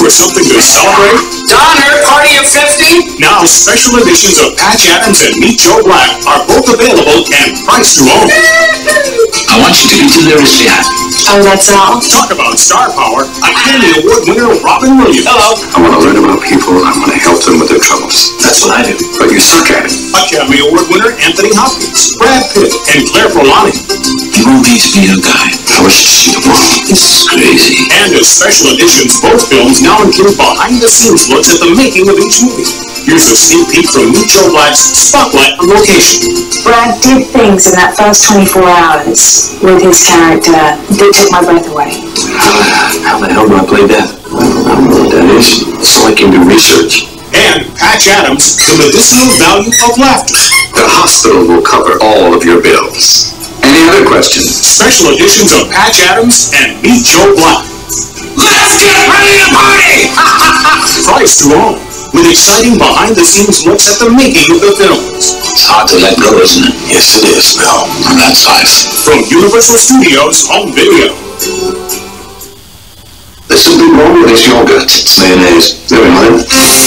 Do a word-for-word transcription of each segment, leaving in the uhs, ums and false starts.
or something to celebrate? Donner, party of fifty? Now, special editions of Patch Adams and Meet Joe Black are both available and priced to own. I want you to be deliriously happy. Oh, that's all? Talk about star power. Academy Award winner Robin Williams. Hello. I want to learn about people. I want to help them with their troubles. That's what I do. But you suck at it. Academy Award winner Anthony Hopkins, Brad Pitt, and Claire Forlani. You want me to be your guy? I wish to see the world. This is crazy. And as special editions, both films now include behind-the-scenes looks at the making of each movie. Here's a sneak peek from Meet Joe Black's Spotlight on location. Brad did things in that first twenty-four hours with his character that took my breath away. How, how the hell do I play death? I don't know what that is. So I can do research. And Patch Adams, The Medicinal Value of Laughter. The hospital will cover all of your bills. Any other questions? Special editions of Patch Adams and Meet Joe Black. Let's get ready to party! Price to own, with exciting behind-the-scenes looks at the making of the films. It's hard to let go, isn't it? Yes, it is, Bill. And that's life. From Universal Studios Home Video. There's something wrong with this yogurt. It's mayonnaise. Never mind.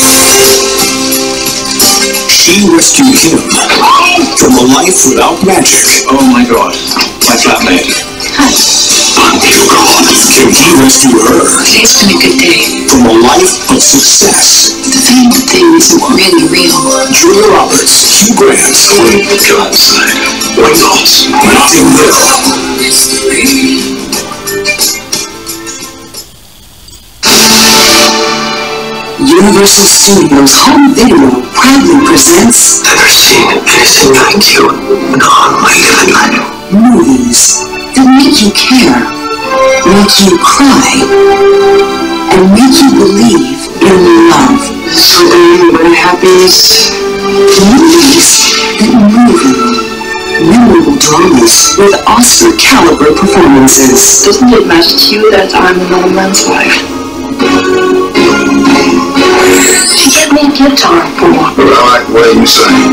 She rescued him from a life without magic. Oh my God. My flatmate. Can he rescue her Today's been a good day. from a life of success? The feeling of things isn't really real. Julia Roberts, Hugh Grant, When you go outside, what thoughts? Nothing Will. Universal Studios Home Video proudly presents Never seen anything like you in all my living life. movies that make you care, make you cry, and make you believe in love. Something very happiness. Movies that move you. Memorable dramas with Oscar-caliber performances. Doesn't it matter to you that I'm another man's wife? Get me a guitar, boy. Well, I like the way you sing.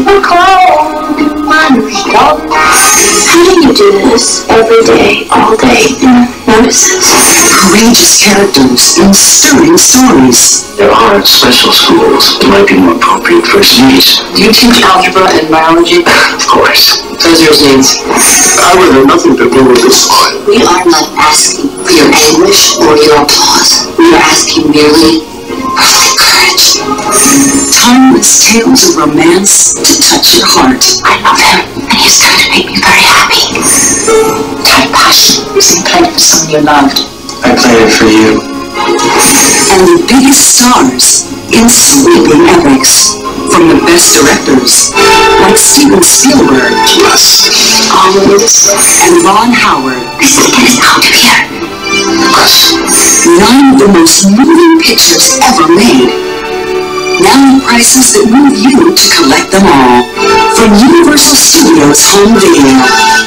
How do you do this every day, all day? Notices. Courageous characters and stirring stories. There are special schools that might be more appropriate for his needs. Do you teach algebra and biology? Of course. Those are his needs. I would have nothing to do with this. We are not asking for your anguish or your applause. We are asking merely for courage. Timeless tales of romance to touch your heart. I love him, and he's going to make me very happy. Type passion is in play for someone you loved. I played it for you. And the biggest stars in sweeping epics. From the best directors, like Steven Spielberg, Plus. Always. and Ron Howard. This is getting out of here. Plus. Nine of the most moving pictures ever made. Now prices that move you to collect them all. From Universal Studios Home Video.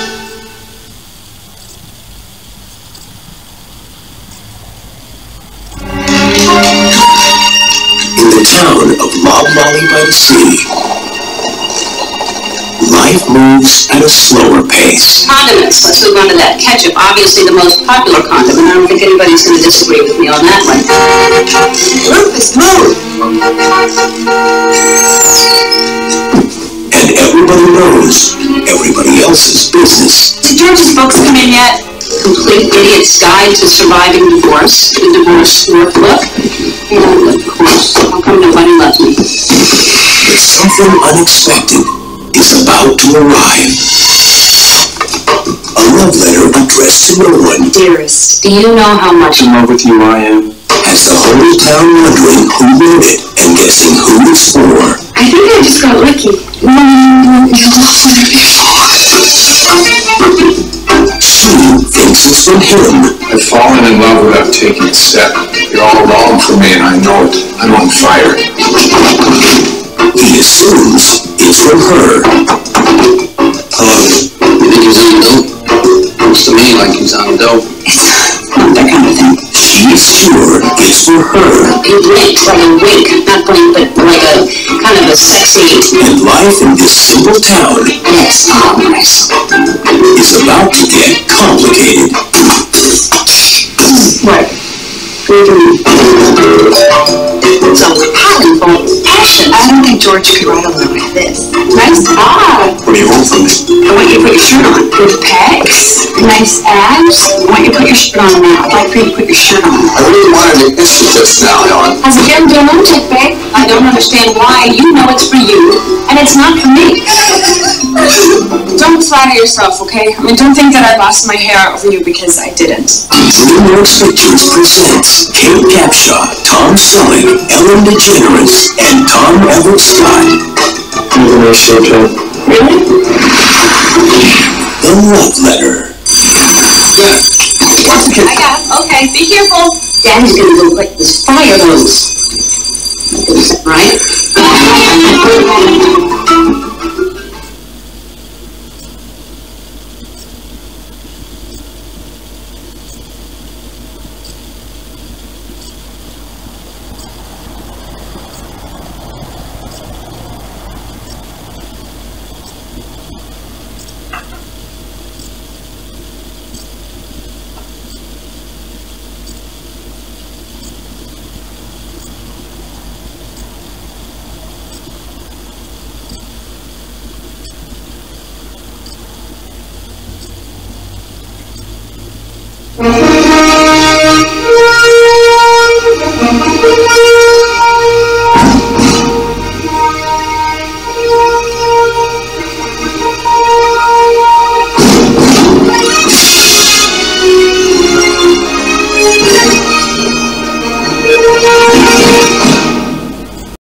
In the town of Lob Molly by the sea, life moves at a slower pace. Condiments. Let's move on to that. Ketchup, obviously the most popular condiment. I don't think anybody's going to disagree with me on that one. Rufus, move! And everybody knows everybody else's business. Did George's books come in yet? Complete Idiot's Guide to Surviving Divorce, the Divorce Workbook. And of course, how come nobody loves me? But something unexpected is about to arrive. A love letter addressed to no one. Dearest, do you know how much In love with you I am. Has the whole town wondering who wrote it and guessing who it's for. I think I just got lucky. Sue thinks it's from him. I've fallen in love without taking a step. You're all wrong for me, and I know it. I'm on fire. He assumes it's from her. Hello. You think he's on dope? Looks to me like he's on dope. Not that kind of thing. She's sure it's for her. you blink, like a wink, not blink, but like a kind of a sexy. And life in this simple town Yes, oh, nice. is about to get complicated. What? So, powerful, passion. I don't think George could write a letter like this. Nice bod. What do you want from me? I want you to put your shirt on. Good pecs. Nice abs. I want you to put your shirt on now. I'd like for you to put your shirt on. I really wanted to issue this now, Helen. How's it been doing, Chick babe? I don't understand why. You know it's for you, and it's not for me. Don't flatter yourself, okay? I mean, don't think that I lost my hair over you because I didn't. DreamWorks Pictures presents Kate Capshaw, Tom Selleck, Ellen DeGeneres, and Tom Everett Scott. Really? The Love Letter. I got it. Okay, be careful. Daddy's gonna go like this fire hose. Right?